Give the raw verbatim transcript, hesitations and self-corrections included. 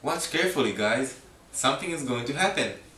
Watch carefully, guys. Something is going to happen.